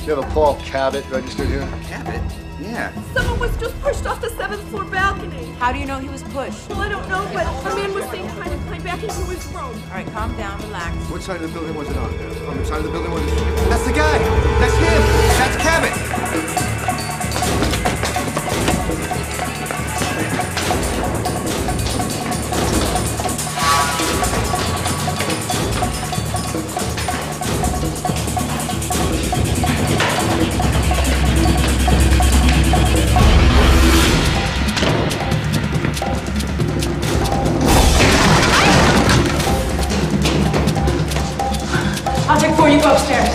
You have a Paul Cabot registered here? Cabot? Yeah. Someone was just pushed off the 7th floor balcony. How do you know he was pushed? Well, I don't know, but a man was seen trying to climb back into his room. All right, calm down, relax. What side of the building was it on? On the side of the building was it? That's the guy! That's him! That's Cabot! I'll take 4, you go upstairs.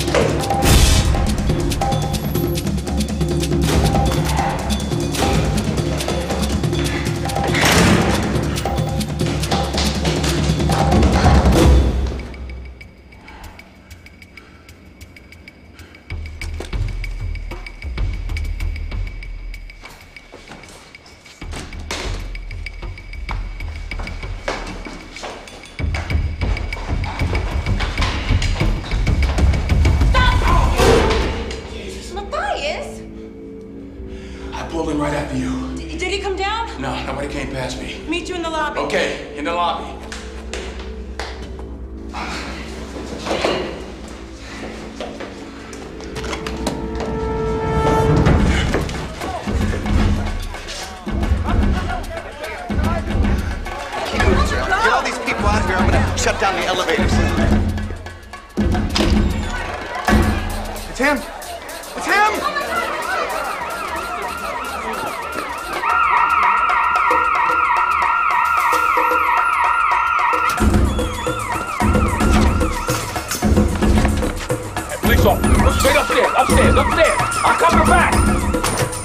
Right after you. Did he come down? No, nobody came past me. Meet you in the lobby. Okay, in the lobby. Get all these people out of here. I'm gonna shut down the elevators. It's him! It's him! Go straight upstairs, upstairs, upstairs. I'll cover back.